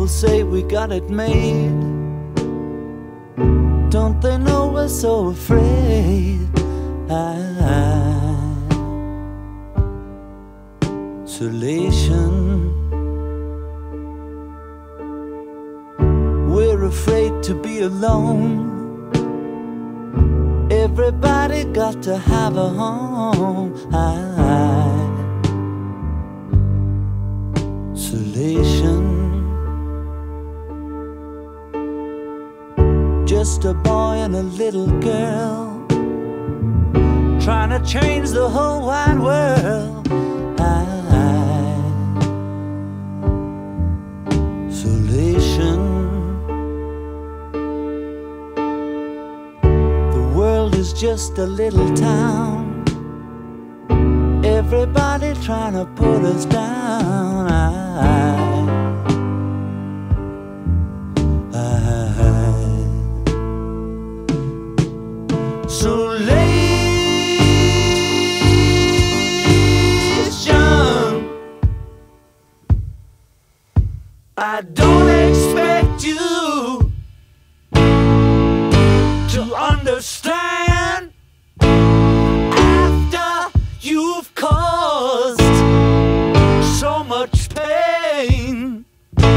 people say we got it made. Don't they know we're so afraid? Isolation. We're afraid to be alone. Everybody got to have a home. Isolation. Just a boy and a little girl trying to change the whole wide world. Isolation. The world is just a little town. Everybody trying to put us down. I don't expect you to understand after you've caused so much pain.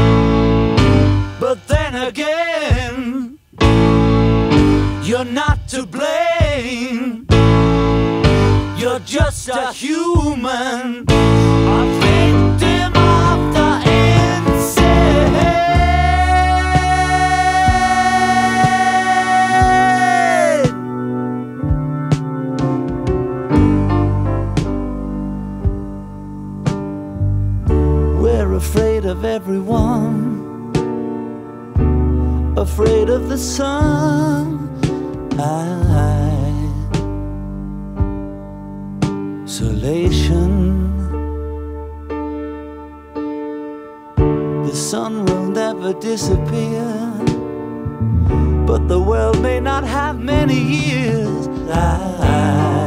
But then again, you're not to blame. You're just a human, a victim of the afraid of everyone, afraid of the sun. Isolation. The sun will never disappear, but the world may not have many years.